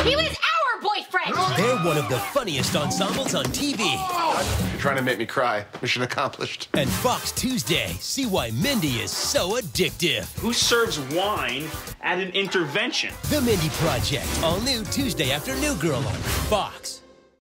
He was our boyfriend! They're one of the funniest ensembles on TV. You're trying to make me cry. Mission accomplished. And Fox Tuesday, see why Mindy is so addictive. Who serves wine at an intervention? The Mindy Project, all new Tuesday after New Girl on Fox.